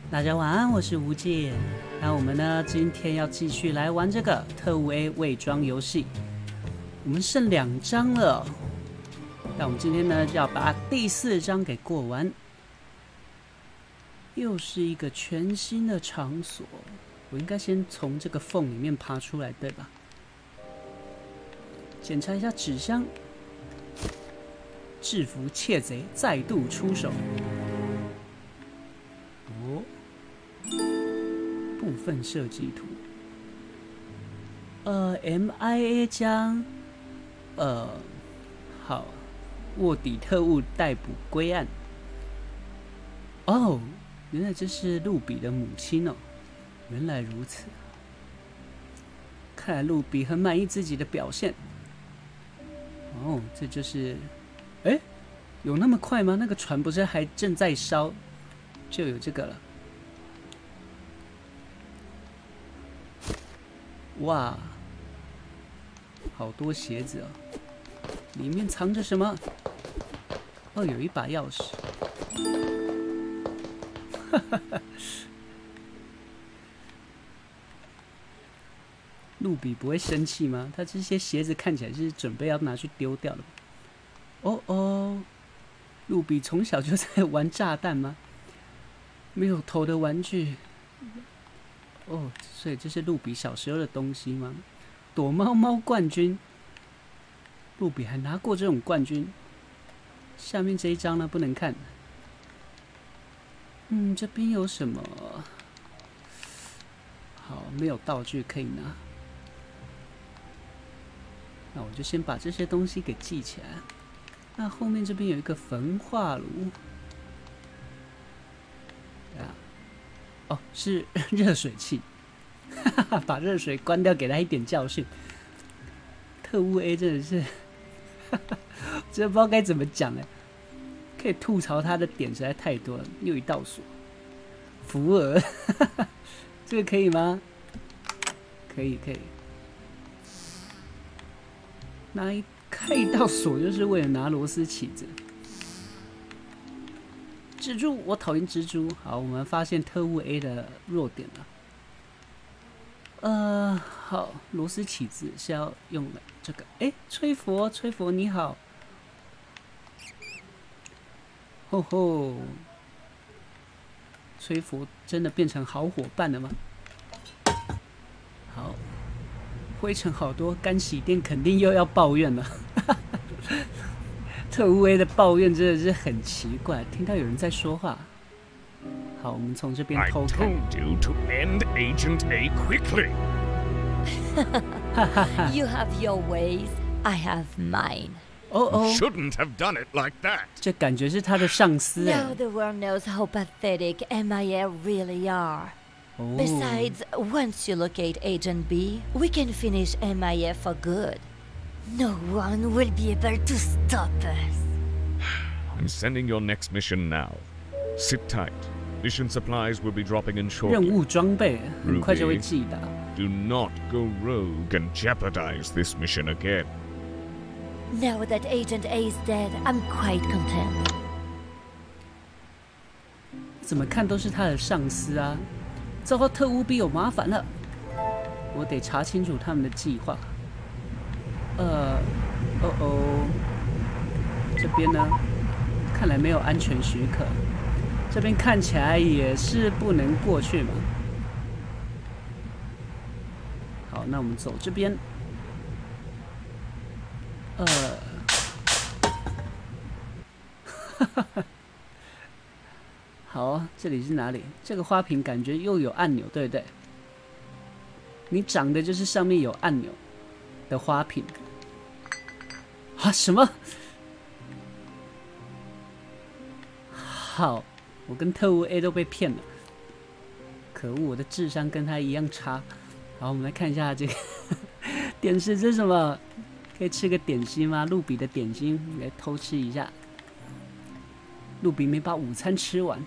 大家晚安，我是吴界。那我们呢，今天要继续来玩这个特务 A 伪装游戏。我们剩2章了，那我们今天呢，要把第4章给过完。又是一个全新的场所，我应该先从这个缝里面爬出来，对吧？检查一下纸箱，制服窃贼再度出手。哦。部分设计图。MIA 将好，卧底特务逮捕归案。哦，原来这是露比的母亲哦。原来如此，看来露比很满意自己的表现。哦，这就是，哎，有那么快吗？那个船不是还正在烧，就有这个了。哇，好多鞋子哦！里面藏着什么？哦，有一把钥匙。露比不会生气吗？他这些鞋子看起来是准备要拿去丢掉了。哦哦，露比从小就在玩炸弹吗？没有头的玩具。哦，所以这是露比小时候的东西吗？躲猫猫冠军，露比还拿过这种冠军。下面这一张呢，不能看。这边有什么？好，没有道具可以拿。那我就先把这些东西给记起来。那后面这边有一个焚化炉。哦，是热水器，把热水关掉，给他一点教训。特务 A 真的是，真不知道该怎么讲哎，可以吐槽他的点实在太多了。又一道锁，福尔，这个可以吗？可以可以。开一道锁就是为了拿螺丝起子。蜘蛛，我讨厌蜘蛛。好，我们发现特务 A 的弱点了。好，螺丝起子是要用的这个。哎，吹佛，吹佛你好。吼吼，吹佛真的变成好伙伴了吗？好，灰尘好多，干洗店肯定又要抱怨了。特务 A 的抱怨真的是很奇怪，听到有人在说话。好，我们从这边偷看。 I told you to end Agent A quickly. You have your ways, I have mine. 哦 Shouldn't have done it like that. 这感觉是他的上司。 Now the world knows how pathetic MIA really are. Besides, once you locate Agent B, we can finish MIA for good. No one will be able to stop us. I'm sending your next mission now. Sit tight. Mission supplies will be dropping in 任 shortly. 务装备很快就会寄达。 Do not go rogue and jeopardize this mission again. Now that Agent A is dead, I'm quite content. 怎么看都是他的上司啊！糟糕，特务 B 有麻烦了，我得查清楚他们的计划。这边呢，看来没有安全许可，这边看起来也是不能过去嘛。好，那我们走这边。好，这里是哪里？这个花瓶感觉又有按钮，对不对？你长的就是上面有按钮的花瓶。啊，什么？好，我跟特务 A 都被骗了。可恶，我的智商跟他一样差。好，我们来看一下这个点心，这是什么？可以吃个点心吗？露比的点心，来偷吃一下。露比没把午餐吃完。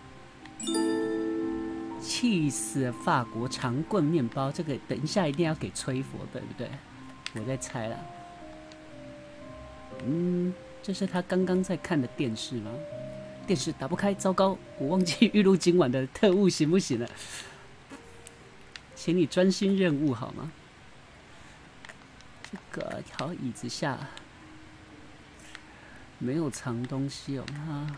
气死！法国长棍面包，这个等一下一定要给吹佛，对不对？我在猜了。这是他刚刚在看的电视吗？ 电视打不开，糟糕，我忘记预录今晚的特务行不行了？请你专心任务好吗？这个好，椅子下没有藏东西哦，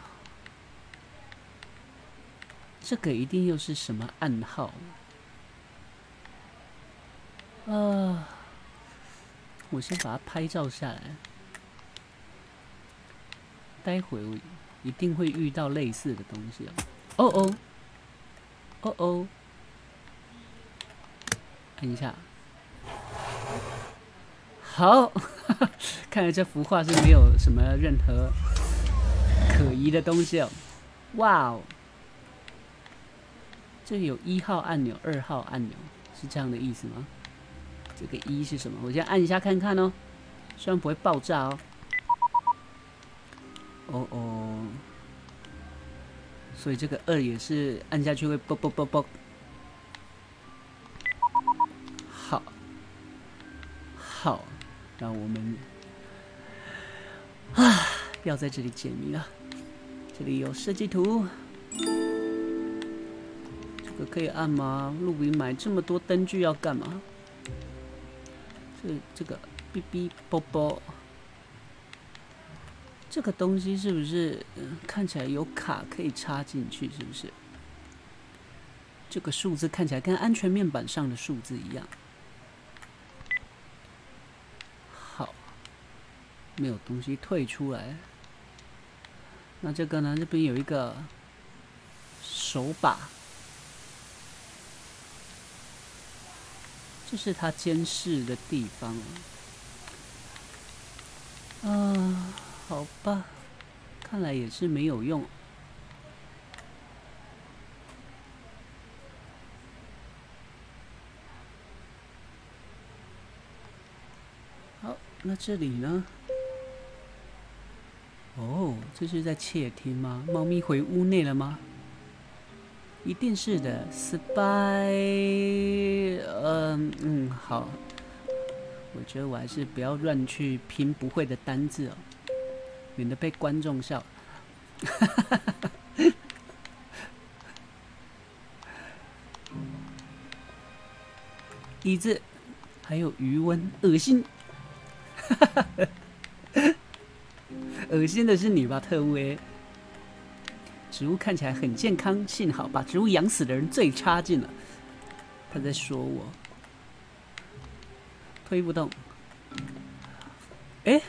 这个一定又是什么暗号？我先把它拍照下来，待会我一定会遇到类似的东西哦。哦哦，哦哦，按一下，好，看来这幅画是没有什么任何可疑的东西哦。哇哦，这里有1号按钮、2号按钮，是这样的意思吗？这个1是什么？我先按一下看看哦，虽然不会爆炸哦。哦哦，所以这个2也是按下去会啵啵啵啵。好，好，让我们要在这里解谜了。这里有设计图，这个可以按吗？露比买这么多灯具要干嘛？这个哔哔啵啵，这个东西是不是看起来有卡可以插进去？是不是？这个数字看起来跟安全面板上的数字一样。好，没有东西退出来。那这个呢？这边有一个手把。这是他监视的地方好吧，看来也是没有用。好，那这里呢？哦，这是在窃听吗？猫咪回屋内了吗？一定是的 ，spy， 好，我觉得我还是不要乱去拼不会的单字哦，免得被观众笑。椅子，还有余温，恶心。恶心的是你吧，特务 A。植物看起来很健康，幸好把植物养死的人最差劲了。他在说我，推不动。哎，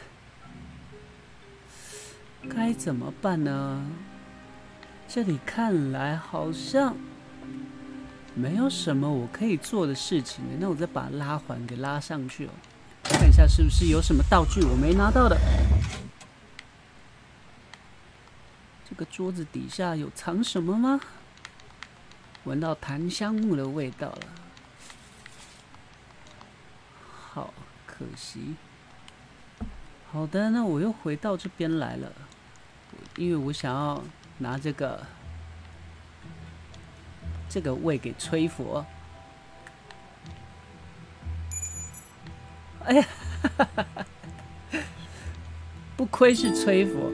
该怎么办呢？这里看来好像没有什么我可以做的事情。那我再把拉环给拉上去哦，看一下是不是有什么道具我没拿到的。这个桌子底下有藏什么吗？闻到檀香木的味道了，好可惜。好的，那我又回到这边来了，因为我想要拿这个胃给吹佛。哎呀，不亏是吹佛。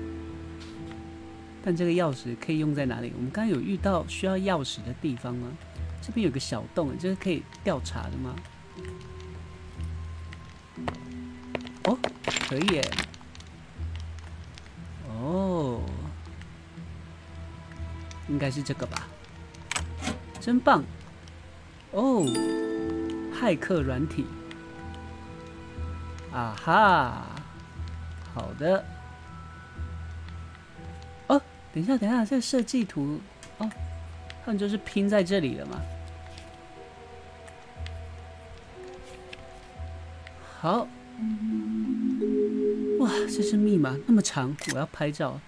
但这个钥匙可以用在哪里？我们刚刚有遇到需要钥匙的地方吗？这边有个小洞，这是可以调查的吗？哦，可以耶。哦，应该是这个吧？真棒！哦，骇客软体。啊哈，好的。等一下，等一下，这个设计图哦，他们就是拼在这里了嘛。好，哇，这是密码那么长，我要拍照。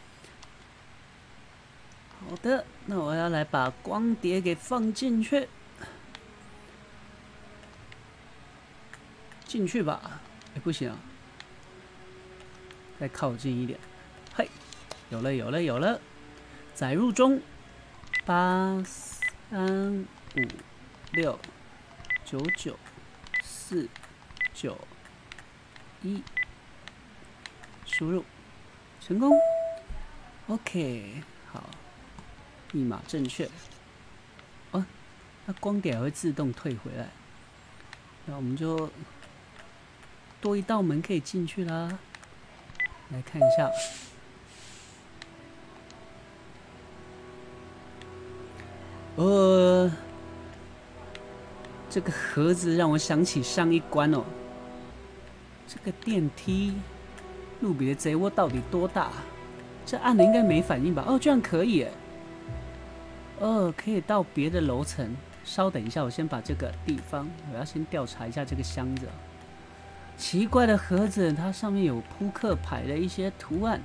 好的，那我要来把光碟给放进去，进去吧。哎，不行啊，再靠近一点。嘿，有了，有了，有了。载入中，8、3、5、6、9、9、4、9、1，输入成功。OK， 好，密码正确。哦，那光点还会自动退回来。那我们就多一道门可以进去啦。来看一下。这个盒子让我想起上一关哦。这个电梯，路比的贼窝到底多大？这按了应该没反应吧？哦，居然可以耶！可以到别的楼层。稍等一下，我先把这个地方，我要先调查一下这个箱子。奇怪的盒子，它上面有扑克牌的一些图案。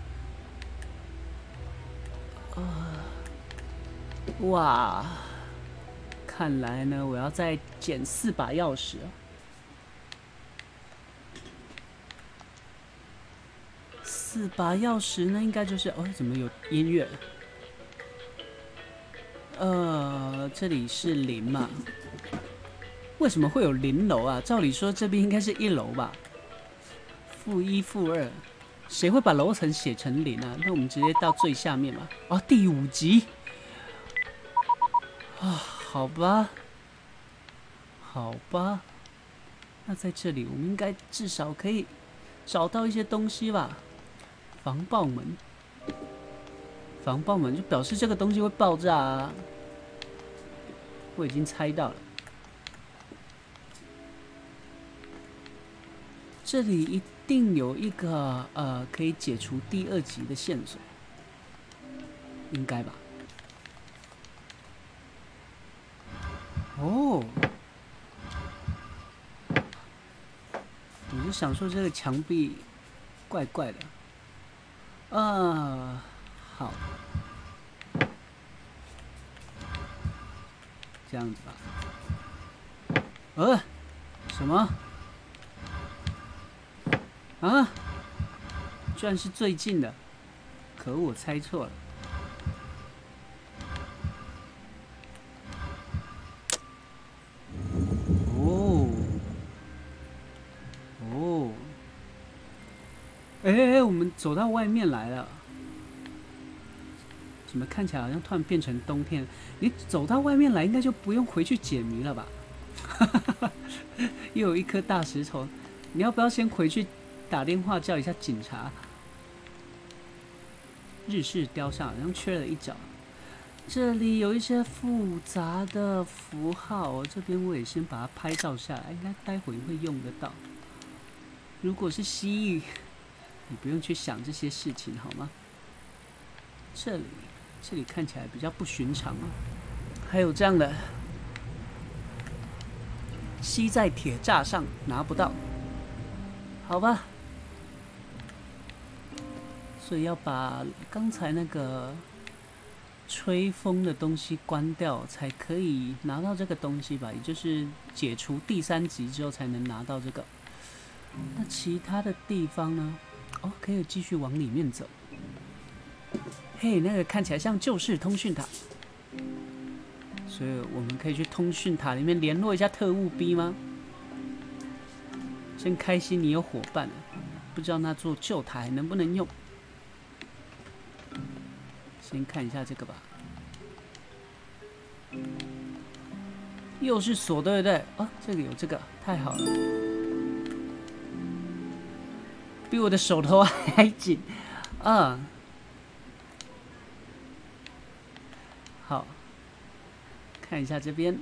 哇！看来呢，我要再捡4把钥匙。4把钥匙呢，应该就是怎么有音乐？这里是0嘛？为什么会有0楼啊？照理说这边应该是1楼吧？-1、-2，谁会把楼层写成0啊？那我们直接到最下面嘛。第5集。好吧，好吧，那在这里我们应该至少可以找到一些东西吧。防爆门，防爆门就表示这个东西会爆炸啊！我已经猜到了，这里一定有一个可以解除第2集的线索，应该吧？我就想说这个墙壁怪怪的。好，这样子吧。什么？啊？居然是最近的，可恶，我猜错了。我们走到外面来了，怎么看起来好像突然变成冬天？你走到外面来，应该就不用回去解谜了吧？又有一颗大石头，你要不要先回去打电话叫一下警察？日式雕像好像缺了一角，这里有一些复杂的符号，这边我也先把它拍照下来，应该待会会用得到。如果是蜥蜴，你不用去想这些事情好吗？这里看起来比较不寻常啊，还有这样的，吸在铁栅上拿不到，好吧？所以要把刚才那个吹风的东西关掉，才可以拿到这个东西吧？也就是解除第3集之后才能拿到这个。那其他的地方呢？可以继续往里面走。嘿，那个看起来像旧式通讯塔，所以我们可以去通讯塔里面联络一下特务 B 吗？真开心你有伙伴了，不知道那座旧塔还能不能用？先看一下这个吧。又是锁，对不对？这个有这个，太好了。比我的手头还紧好，看一下这边。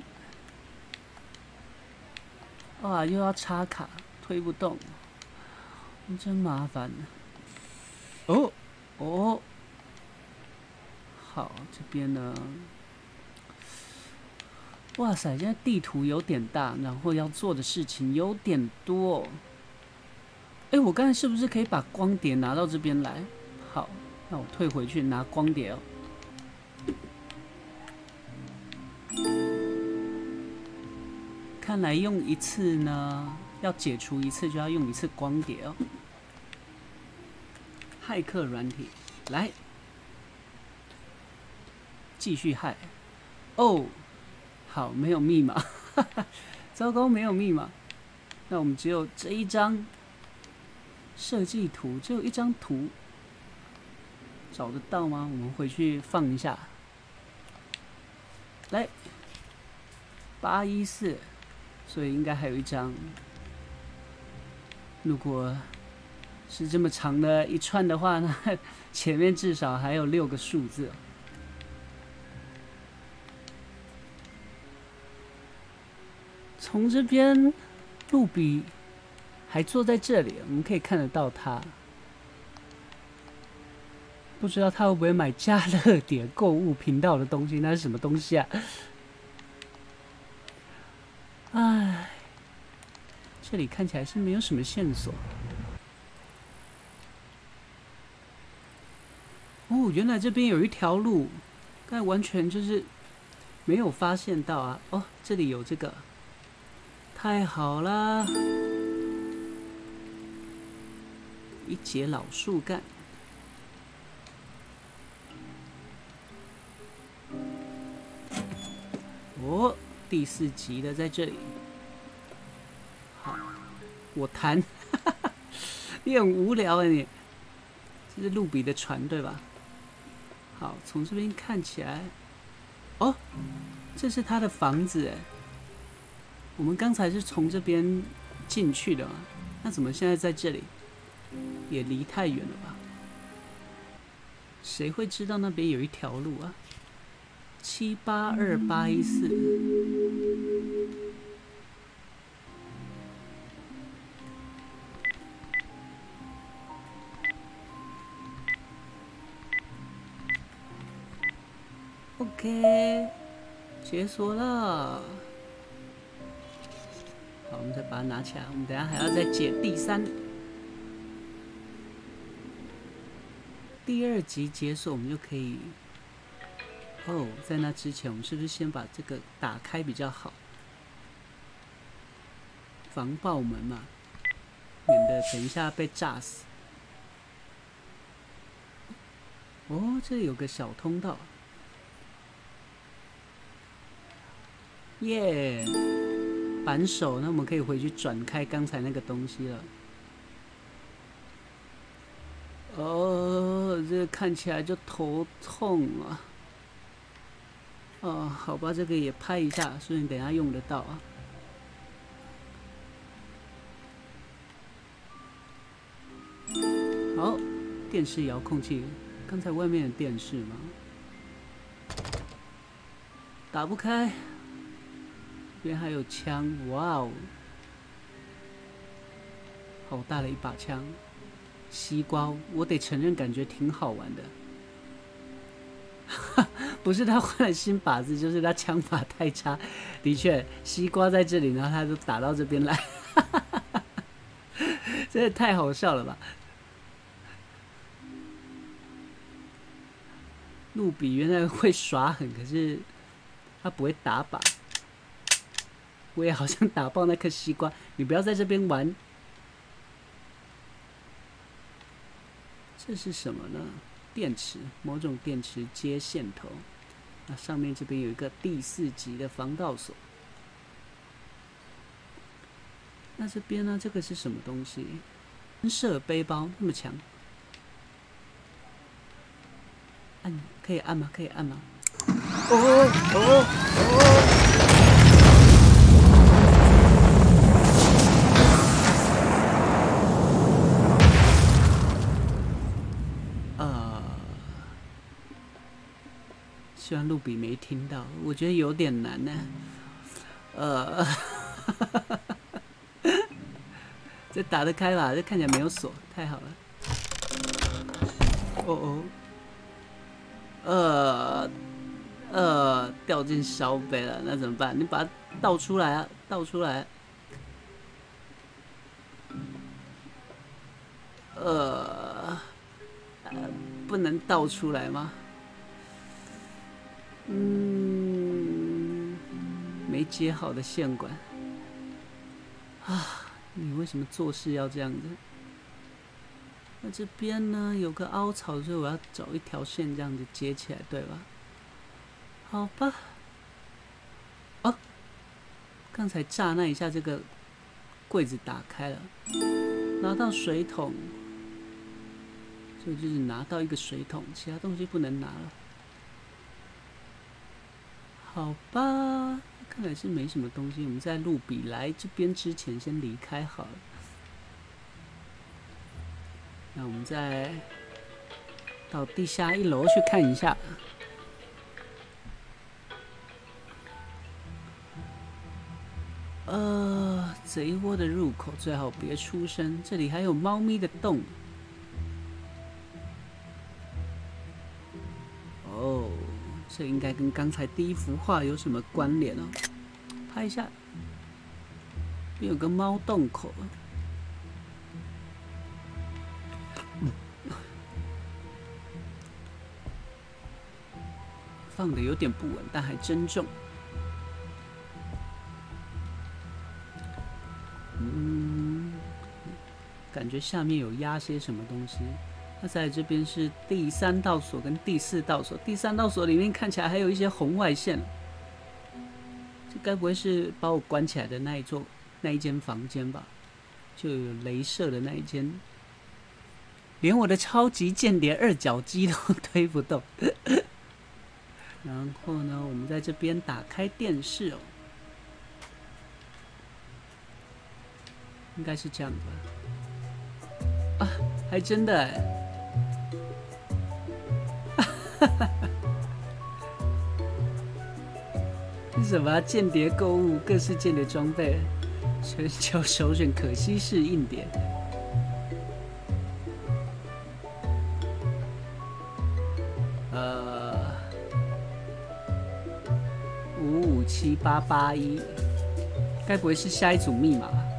又要插卡，推不动，真麻烦。好，这边呢？哇塞，现在地图有点大，然后要做的事情有点多。我刚才是不是可以把光碟拿到这边来？好，那我退回去拿光碟看来用一次呢，要解除一次就要用一次光碟骇客软体，来，继续骇。好，没有密码，糟糕，没有密码。那我们只有这一张。设计图只有一张图， 找得到吗？我们回去放一下。来，814，所以应该还有一张。如果是这么长的一串的话呢，前面至少还有6个数字。从这边，露比还坐在这里，我们可以看得到他。不知道他会不会买家乐点购物频道的东西？那是什么东西啊？唉，这里看起来是没有什么线索。哦，原来这边有一条路，刚才完全就是没有发现到啊！哦，这里有这个，太好啦！一节老树干。哦，第4集的在这里。好，我弹，你很无聊啊你。这是露比的船对吧？好，从这边看起来，哦，这是他的房子哎。我们刚才是从这边进去的嘛，那怎么现在在这里？也离太远了吧？谁会知道那边有一条路啊？782814。OK， 解锁了。好，我们再把它拿起来。我们等一下还要再解第3、第2集解锁，我们就可以。哦，在那之前，我们是不是先把这个打开比较好？防爆门嘛，免得等一下被炸死。哦，这里有个小通道。耶！扳手，那我们可以回去转开刚才那个东西了。哦，这个看起来就头痛啊。哦，好吧，这个也拍一下，所以你等一下用得到啊。好，电视遥控器，刚才外面的电视吗？打不开。这边还有枪，哇哦，好大的一把枪！西瓜，我得承认，感觉挺好玩的。不是他换了新靶子，就是他枪法太差。的确，西瓜在这里，然后他就打到这边来，真的太好笑了吧！露比原来会耍狠，可是他不会打靶。我也好像打爆那颗西瓜，你不要在这边玩。这是什么呢？电池，某种电池接线头。那上面这边有一个第4级的防盗锁。那这边呢？这个是什么东西？喷射背包那么强？按可以按吗？可以按吗？哦！希望露比没听到，我觉得有点难呢。这打得开吧？这看起来没有锁，太好了。掉进烧杯了，那怎么办？你把它倒出来啊，倒出来。不能倒出来吗？没接好的线管啊！你为什么做事要这样子？那这边呢有个凹槽，所以我要找一条线这样子接起来，对吧？好吧。哦，刚才炸那一下，这个柜子打开了，拿到水桶， 所以就是拿到一个水桶，其他东西不能拿了。好吧，看来是没什么东西。我们在路比来这边之前先离开好了。那我们再到地下1楼去看一下。贼窝的入口最好别出声，这里还有猫咪的洞。哦，这应该跟刚才第一幅画有什么关联哦？拍一下，这有个猫洞口。放的有点不稳，但还真重。感觉下面有压些什么东西。那在这边是第3道锁跟第4道锁，第3道锁里面看起来还有一些红外线。这该不会是把我关起来的那一间房间吧？就有镭射的那一间，连我的超级间谍2脚鸡都推不动。然后呢，我们在这边打开电视哦，应该是这样吧。啊，还真的哎！是什么间谍购物，各式间谍装备，全球首选可惜式硬碟。557881，该不会是下一组密码吧？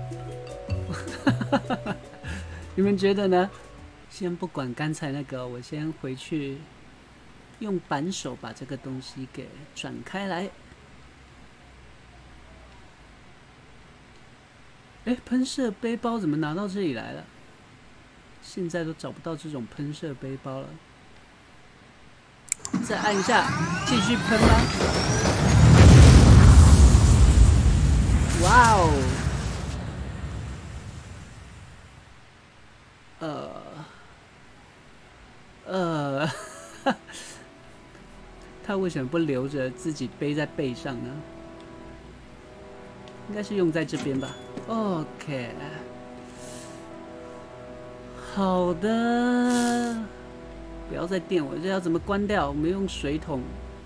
你们觉得呢？先不管刚才那个，我先回去用扳手把这个东西给转开来。哎，喷射背包怎么拿到这里来了？现在都找不到这种喷射背包了。再按一下，继续喷吗？哇哦！他为什么不留着自己背在背上呢？应该是用在这边吧。OK， 好的，不要再电我，这要怎么关掉？我们用水桶，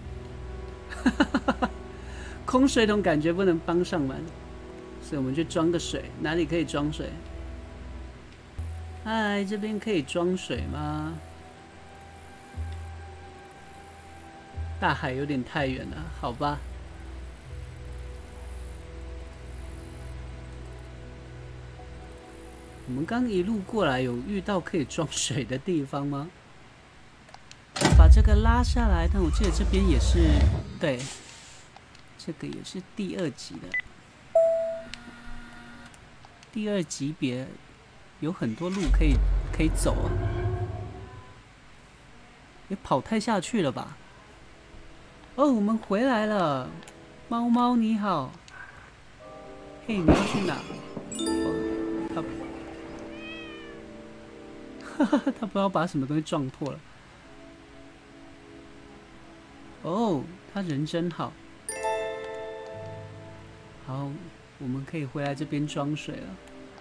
空水桶感觉不能帮上忙，所以我们去装个水。哪里可以装水？嗨，这边可以装水吗？大海有点太远了，好吧。我们刚一路过来，有遇到可以装水的地方吗？把这个拉下来，但我记得这边也是，对，这个也是第2级的，第2级别有很多路可以走啊，也跑太下去了吧？哦，我们回来了，猫猫你好，嘿，你要去哪？他不知道把什么东西撞破了。哦，他人真好。好，我们可以回来这边装水了。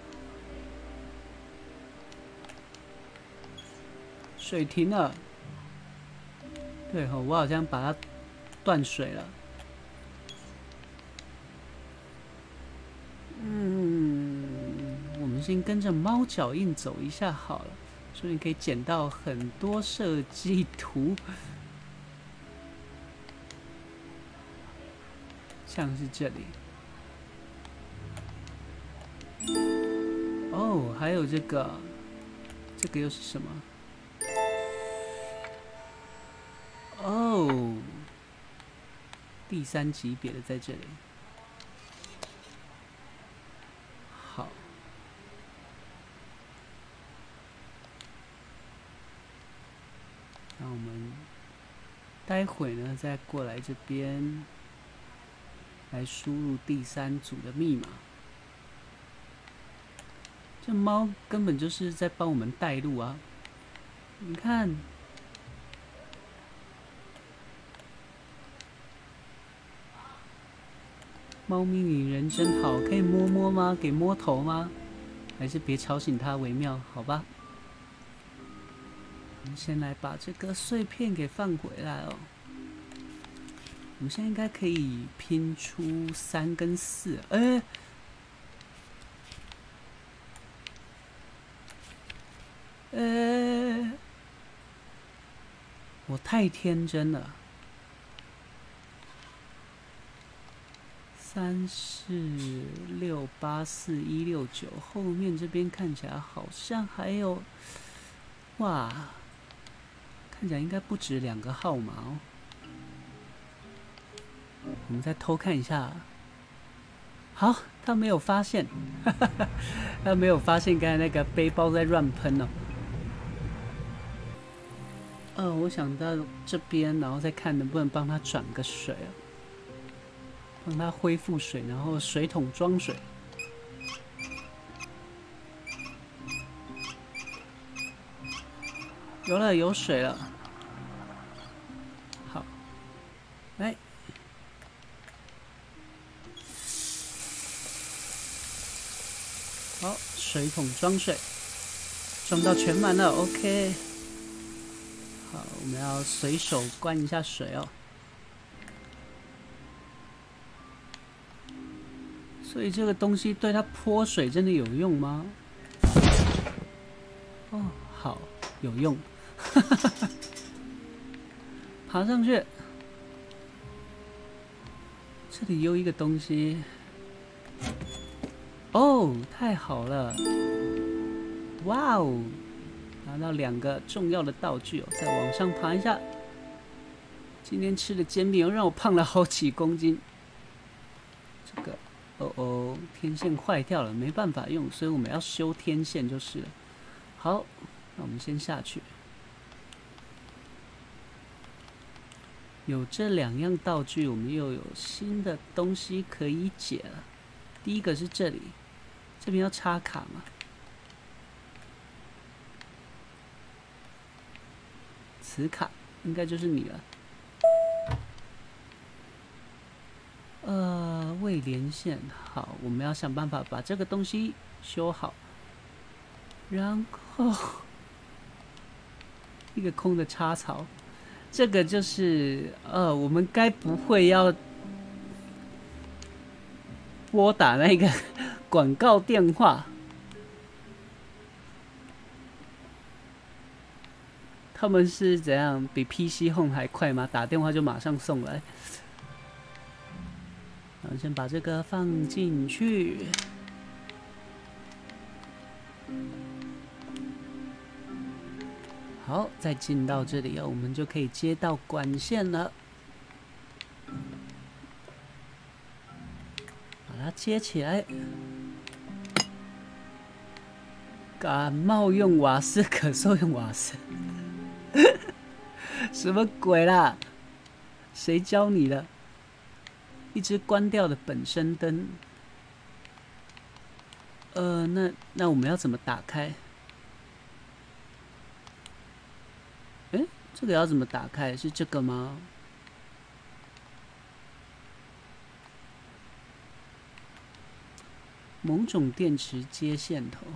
水停了。对哦，我好像把它断水了。我们先跟着猫脚印走一下好了。所以你可以捡到很多设计图，像是这里。哦，还有这个又是什么？哦，第3级别的在这里。好。那我们待会呢，再过来这边来输入第3组的密码。这猫根本就是在帮我们带路啊！ 你看，猫咪你人真好，可以摸摸吗？给摸头吗？还是别吵醒它为妙，好吧？我们先来把这个碎片给放回来哦。我们现在应该可以拼出3跟4，我太天真了。3、4、6、8、4、1、6、9，后面这边看起来好像还有，哇，看起来应该不止2个号码哦。我们再偷看一下。好，他没有发现，他没有发现刚才那个背包在乱喷哦。我想到这边，然后再看能不能帮他转个水啊，帮他恢复水，然后水桶装水。有了，有水了。好，来。好，水桶装水，装到全满了 ，OK。好，我们要随手灌一下水哦。所以这个东西对它泼水真的有用吗？哦，好，有用。爬上去，这里有一个东西。哦，太好了！哇哦，拿到2个重要的道具哦，再往上爬一下。今天吃的煎饼又让我胖了好几公斤。这个，天线坏掉了，没办法用，所以我们要修天线就是了。好，那我们先下去。有这2样道具，我们又有新的东西可以解了。第一个是这里。这边要插卡吗？此卡应该就是你了。未连线，好，我们要想办法把这个东西修好。然后一个空的插槽，这个就是我们该不会要拨打那个广告电话？他们是怎样比 PC Home 还快吗？打电话就马上送来。然后先把这个放进去。好，再进到这里哦，我们就可以接到管线了。把它接起来。感冒用瓦斯，咳嗽用瓦斯，什么鬼啦？谁教你的？一只关掉的本身灯。那我们要怎么打开？这个要怎么打开？是这个吗？某种电池接线头。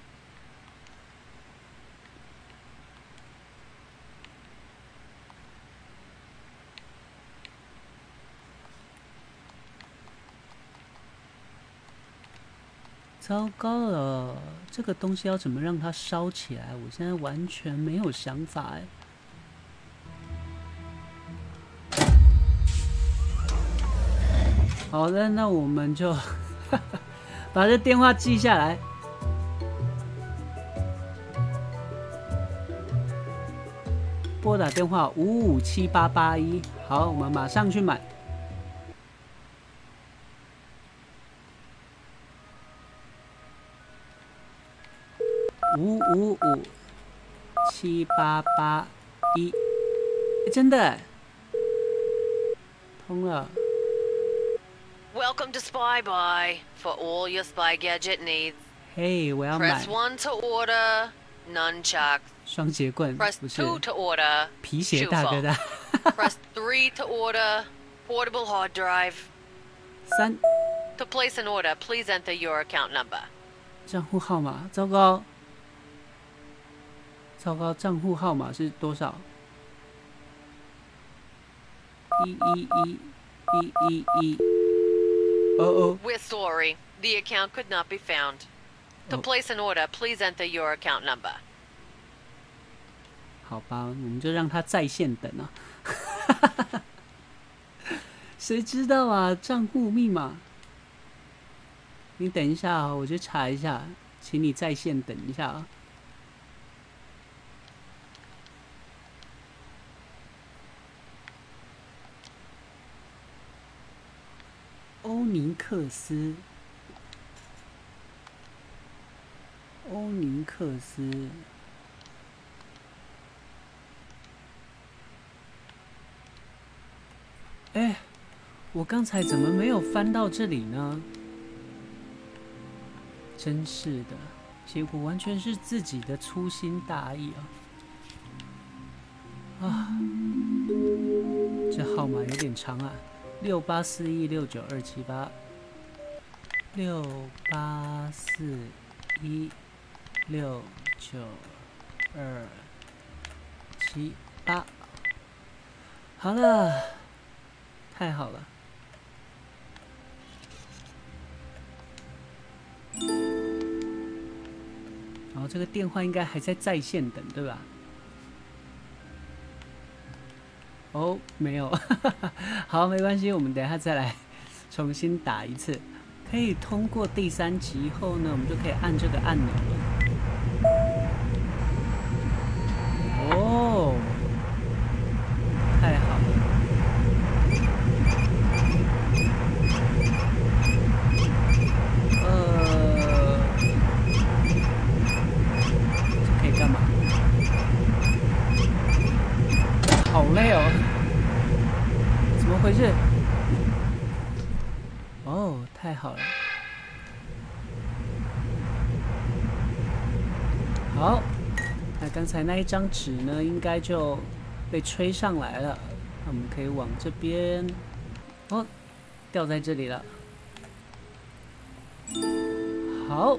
糟糕了，这个东西要怎么让它烧起来？我现在完全没有想法哎。好的，那我们就把这电话记下来。拨打电话557881，好，我们马上去买。555788真的通了。 Welcome to SpyBuy for all your spy gadget needs. 嘿，我要买。 Press 1 to order, nunchucks. 双节棍 Press 不是 2 to order 皮鞋大哥 Shufa. 大。 Press 3 to order portable hard drive. 3 To place an order, please enter your account number. 账户号码，糟糕，糟糕，账户号码是多少？1111111。哦哦， We're sorry, the account could not be found. To Oh. place an order, please enter your account number. 好吧，我们就让他在线等啊。谁知道啊？账户密码？你等一下啊，我去查一下，请你在线等一下啊。欧尼克斯，欧尼克斯。哎，我刚才怎么没有翻到这里呢？真是的，结果完全是自己的粗心大意啊！啊，这号码有点长啊，68416928，68416928。好了，太好了。然后这个电话应该还在线等，对吧？哦，没有，好，没关系，我们等一下再来重新打一次。可以通过第3集后呢，我们就可以按这个按钮了。哦，太好了。这可以干嘛？好累哦，怎么回事？哦，太好了。好，那刚才那一张纸呢，应该就被吹上来了。那我们可以往这边，哦，掉在这里了。好，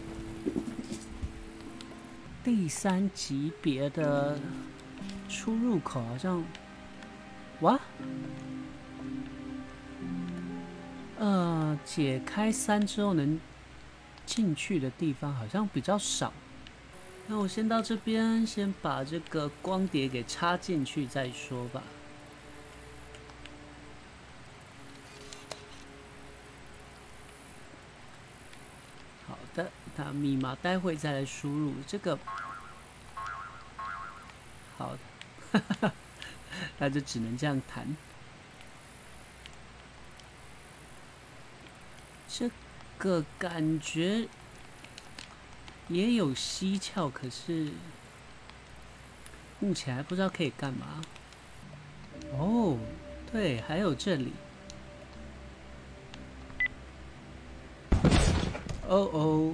第3级别的出入口好像，哇，解开3之后能进去的地方好像比较少。那我先到这边，先把这个光碟给插进去再说吧。好的，那密码待会再来输入。这个，好的，那就只能这样弹。这个感觉也有蹊跷，可是目前还不知道可以干嘛。哦，对，还有这里。哦哦，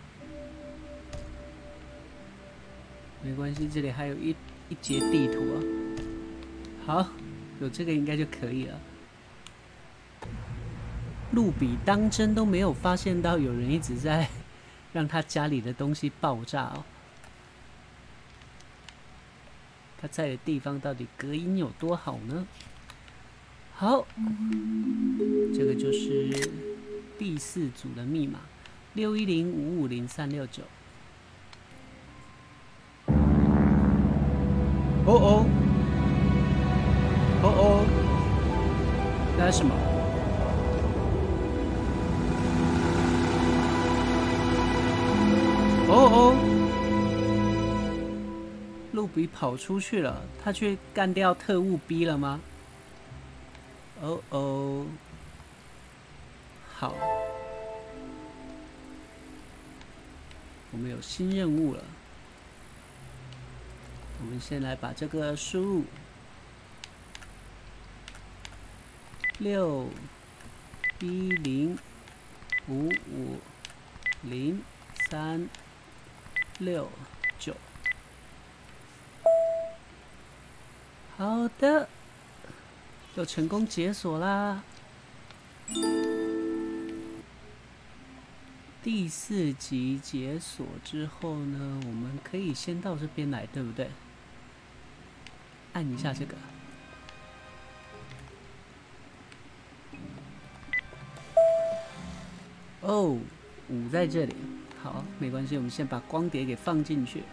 没关系，这里还有一节地图啊。好，有这个应该就可以了。路比当真都没有发现到有人一直在让他家里的东西爆炸哦。他在的地方到底隔音有多好呢？好，这个就是第4组的密码，610550369。哦哦，哦哦，那是什么？哦哦，路比跑出去了，他去干掉特务 B 了吗？哦哦，好，我们有新任务了。我们先来把这个输入610550369， 救。好的，又成功解锁啦。第4集解锁之后呢，我们可以先到这边来，对不对？按一下这个。哦，5在这里。好，没关系，我们先把光碟给放进去。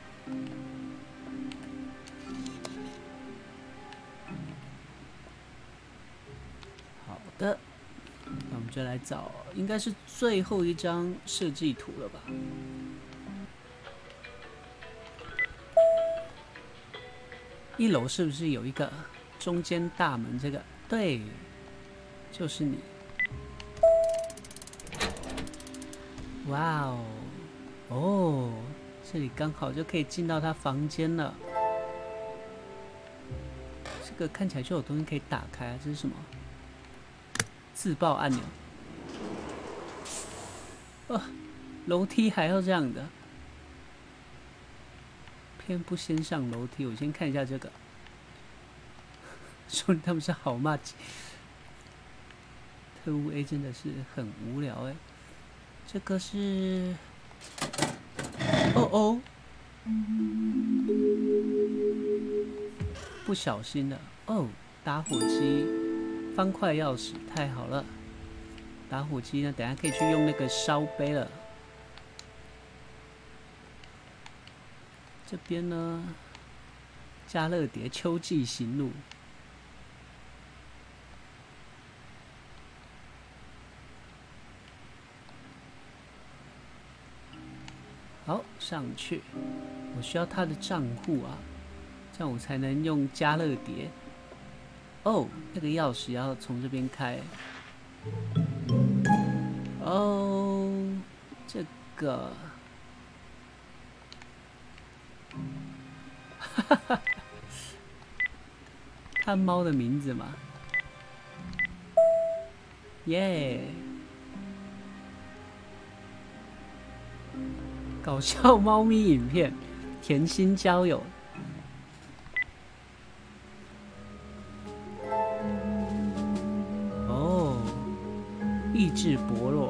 好的，那我们就来找，应该是最后一张设计图了吧？1楼是不是有一个中间大门？这个对，就是你。哇哦，哦，这里刚好就可以进到他房间了。这个看起来就有东西可以打开啊，这是什么？自爆按钮。楼梯还要这样的，偏不先上楼梯。我先看一下这个，说他们是好骂鸡，特务 A 真的是很无聊哎。这个是，哦，不小心的哦，打火机，方块钥匙，太好了。打火机呢，等一下可以去用那个烧杯了。这边呢，加勒蝶秋季行路。好，上去。我需要他的账户啊，这样我才能用加勒蝶。哦，那个钥匙要从这边开。哦，这个，哈哈，看猫的名字嘛，耶、搞笑猫咪影片，甜心交友。哦，意志薄弱。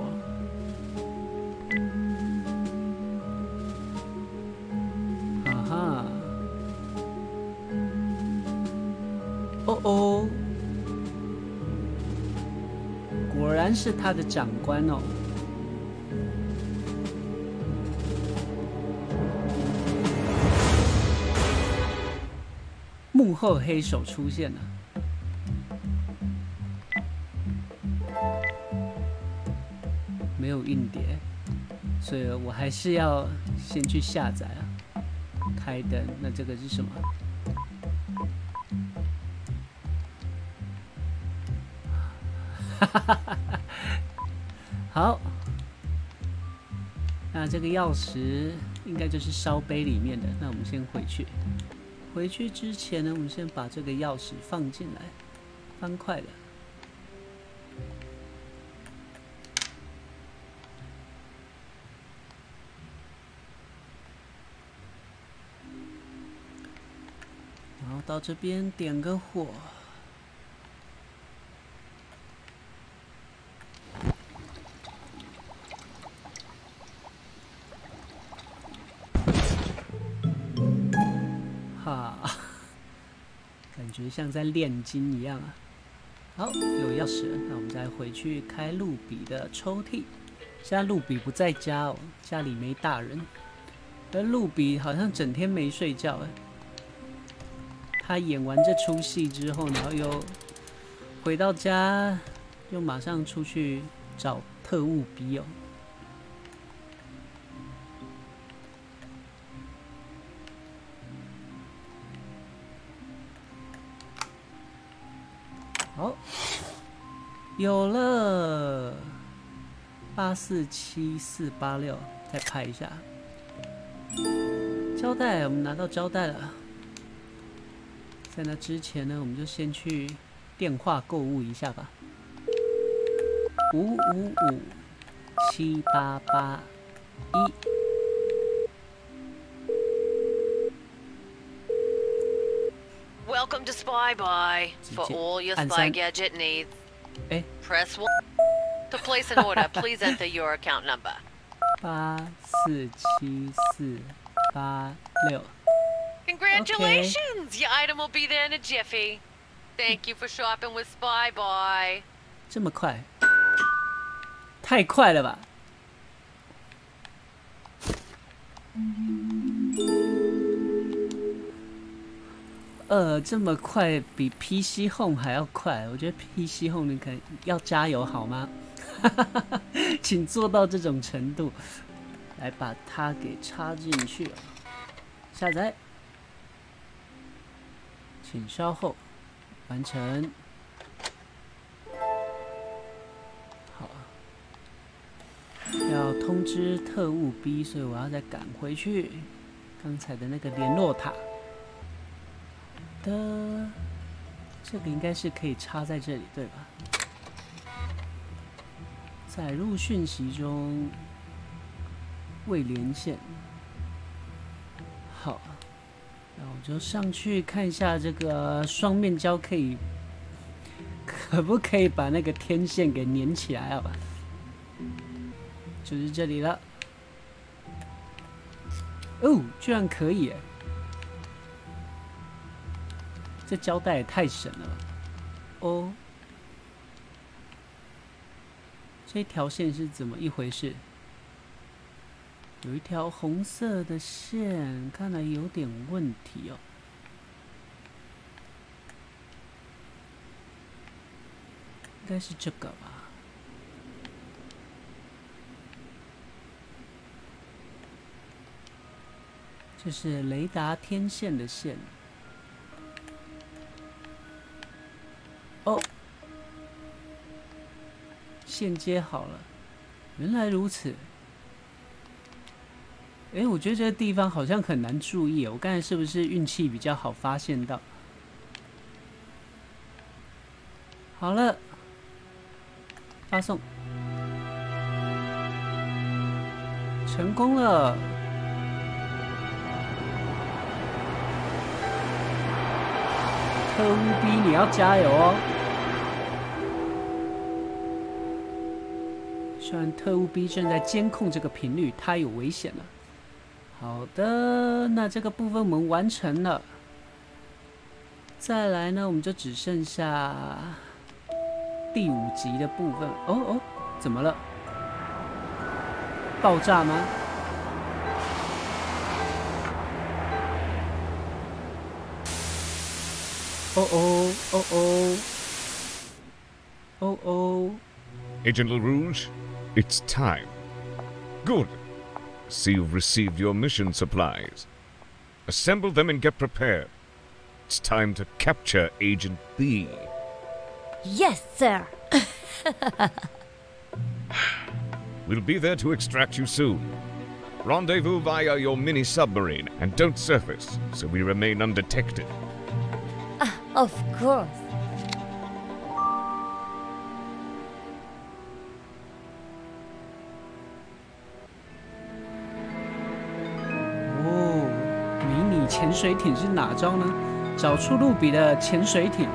哈哈。哦哦，果然是他的长官哦。幕后黑手出现了，没有硬碟，所以我还是要先去下载啊。开灯，那这个是什么？好，那这个钥匙应该就是烧杯里面的，那我们先回去。回去之前呢，我们先把这个钥匙放进来，方块的。然后到这边点个火。哈，感觉像在炼金一样啊！好，有钥匙了，那我们再回去开露比的抽屉。现在露比不在家哦，家里没大人。而露比好像整天没睡觉哎。他演完这出戏之后，然后又回到家，又马上出去找特务笔哦。好，有了847486，再拍一下。胶带，我们拿到胶带了。在那之前呢，我们就先去电话购物一下吧。5557881。 Welcome to Spy Buy for all your spy gadget needs. Press 1 to place an order. Please enter your account number. 84748 Congratulations! Your item will be there in a jiffy. Thank you for shopping with Spy Buy. 这么快？太快了吧！这么快，比 PC Home 还要快。我觉得 PC Home 你可能要加油好吗？请做到这种程度，来把它给插进去。下载，请稍后，完成。好，要通知特务 B， 所以我要再赶回去刚才的那个联络塔。的，这个应该是可以插在这里，对吧？载入讯息中未连线。好，那我就上去看一下这个双面胶可不可以把那个天线给粘起来啊？就是这里了。哦，居然可以耶！这胶带也太神了吧！哦，这条线是怎么一回事？有一条红色的线，看来有点问题哦。应该是这个吧？这是雷达天线的线。哦，线接好了，原来如此。我觉得这个地方好像很难注意，我刚才是不是运气比较好发现到？好了，发送，成功了。特务 B， 你要加油哦！虽然特务 B 正在监控这个频率，它有危险了。好的，那这个部分我们完成了。再来呢，我们就只剩下第5集的部分。哦，怎么了？爆炸吗？哦。 Agent LaRouge, it's time. Good. See you've received your mission supplies. Assemble them and get prepared. It's time to capture Agent B. Yes, sir. We'll be there to extract you soon. Rendezvous via your mini-submarine and don't surface, so we remain undetected. Of course. Oh, 迷你潜水艇是哪招呢？找出路比的潜水艇。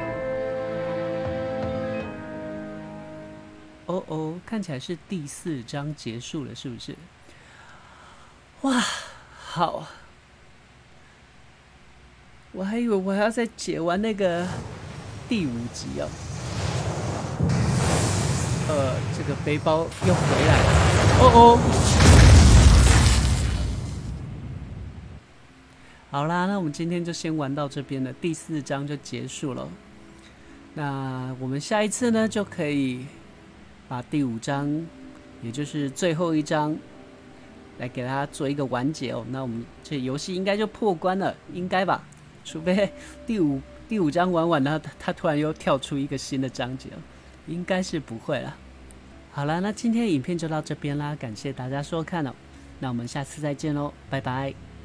哦，看起来是第4章结束了，是不是？哇，好。我还以为我还要再解完那个第5集哦。这个背包又回来了。哦。好啦，那我们今天就先玩到这边了，第4章就结束了。那我们下一次呢，就可以把第5章，也就是最后一章，来给它做一个完结哦。那我们这游戏应该就破关了，应该吧？除非第五章玩完，然后它突然又跳出一个新的章节，应该是不会了。好了，那今天的影片就到这边啦，感谢大家收看哦，那我们下次再见喽，拜拜。